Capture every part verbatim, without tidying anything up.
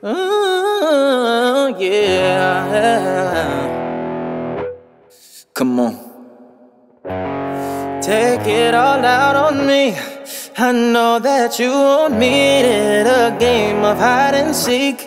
Oh, yeah. Come on. Take it all out on me. I know that you won't need it. A game of hide and seek.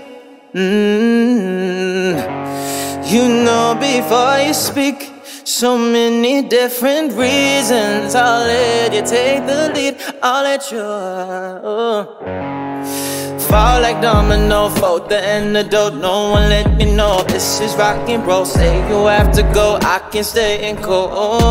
Mm. You know before you speak. So many different reasons. I'll let you take the lead. I'll let you uh, fall like domino, fold the antidote. No one let me know this is rock and roll. Say you have to go, I can stay in cold.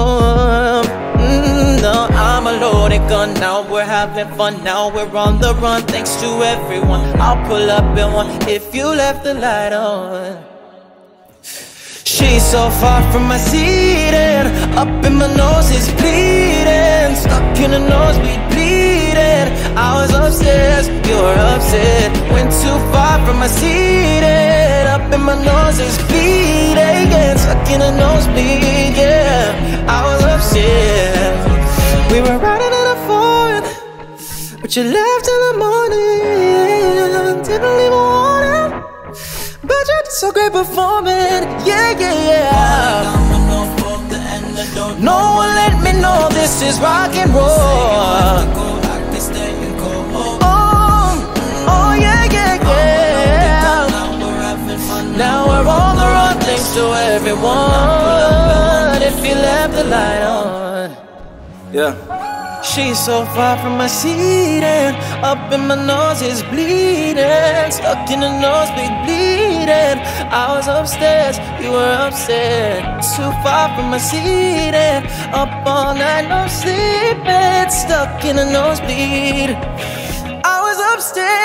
Mm, no, I'm a loaded gun. Now we're having fun. Now we're on the run. Thanks to everyone. I'll pull up in one if you left the light on. She's so far from my seat and up in my nose is bleeding. Stuck in the nosebleed, bleeding. I was upstairs, you were upset. Went too far from my seat and up in my nose is bleeding. Stuck in the nosebleed, yeah. I was upstairs. We were riding in a Ford, but you left in the morning. Didn't leave a warning. But you're so great performing, yeah, yeah, yeah. No one let me know this is rock and roll. Oh, oh yeah, yeah, yeah. Now we're on the run, thanks to everyone. If you left the light on, yeah. She's so far from my seat and up in my nose is bleeding. Stuck in the nosebleed, bleeding. I was upstairs, you were upstairs. Too far from my seat and up all night, no sleeping. Stuck in the nosebleed. I was upstairs.